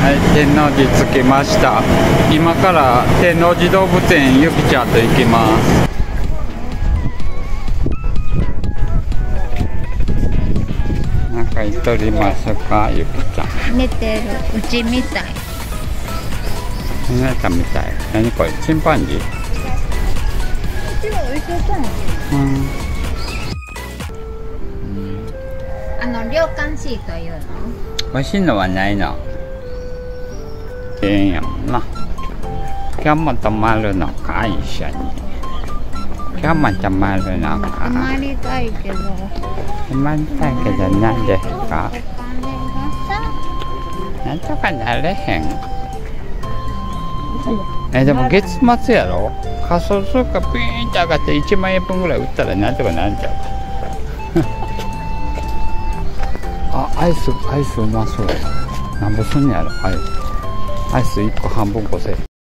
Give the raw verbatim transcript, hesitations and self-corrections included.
はい、天王寺着きました。今から天王寺動物園ゆきちゃんと行きます。なんか言っとりますか、ゆきちゃん。 寝てる、うちみたい。 寝たみたい。何これ、チンパンジー？うちはお医者さん。 うん。 あの涼感シートいうの？ 美味しいのはないの。ええんやもんな。今日も泊まるのか、一緒に。今日も泊まるのか。 泊まりたいけど。 泊まりたいけど、なんですか？なんとかなれへん。え、でも月末やろ？仮想通貨ピーンって上がっていちまんえんぶんぐらい売ったらなんとかなんちゃうあ、アイス、アイスうまそう。なんぼすんねやろ、アイス。アイスいっこ半分ごせんえん。